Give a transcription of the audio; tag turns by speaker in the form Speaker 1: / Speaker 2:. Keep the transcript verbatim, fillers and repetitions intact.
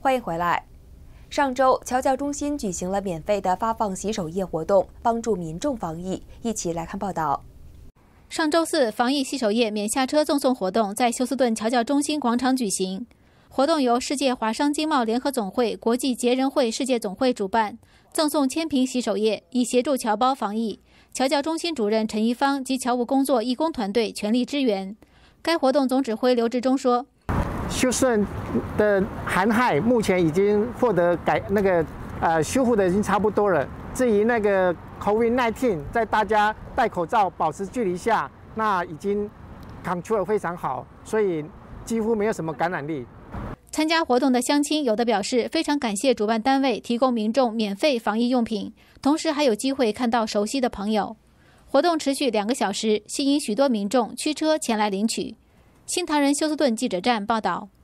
Speaker 1: 欢迎回来。上周，侨教中心举行了免费的发放洗手液活动，帮助民众防疫。一起来看报道。
Speaker 2: 上周四，防疫洗手液免下车赠送活动在休斯顿侨教中心广场举行。活动由世界华商经贸联合总会国际洁人会世界总会主办，赠送千瓶洗手液，以协助侨胞防疫。侨教中心主任陈一芳及侨务工作义工团队全力支援。该活动总指挥刘志忠说：“
Speaker 3: 休斯顿的寒害目前已经获得改那个呃修复的已经差不多了。至于那个 COVID 十九， 在大家戴口罩、保持距离下，那已经 control 非常好，所以几乎没有什么感染力。”
Speaker 2: 参加活动的乡亲有的表示非常感谢主办单位提供民众免费防疫用品，同时还有机会看到熟悉的朋友。活动持续两个小时，吸引许多民众驱车前来领取。新唐人休斯顿记者站报道。